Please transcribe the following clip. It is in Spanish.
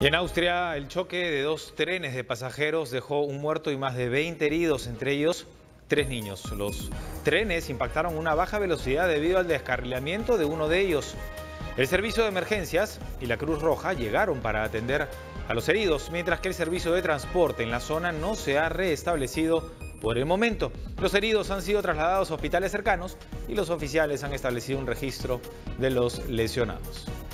Y en Austria, el choque de dos trenes de pasajeros dejó un muerto y más de 20 heridos, entre ellos 3 niños. Los trenes impactaron a una baja velocidad debido al descarrilamiento de uno de ellos. El servicio de emergencias y la Cruz Roja llegaron para atender a los heridos, mientras que el servicio de transporte en la zona no se ha reestablecido por el momento. Los heridos han sido trasladados a hospitales cercanos y los oficiales han establecido un registro de los lesionados.